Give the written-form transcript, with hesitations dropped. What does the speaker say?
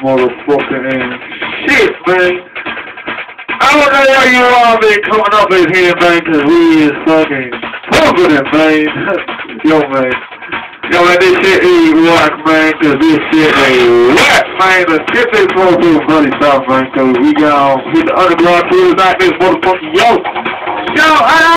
motherfucking shit, man. I don't know why you all been coming up in here, man, cause we is fucking fucking, man. Yo, man. Yo, man, this shit ain't rock, man, cause this shit ain't whack, man. Let's get this motherfucking bloody stuff, man, cause we got hit the underground tools out this motherfucking yo. Yo,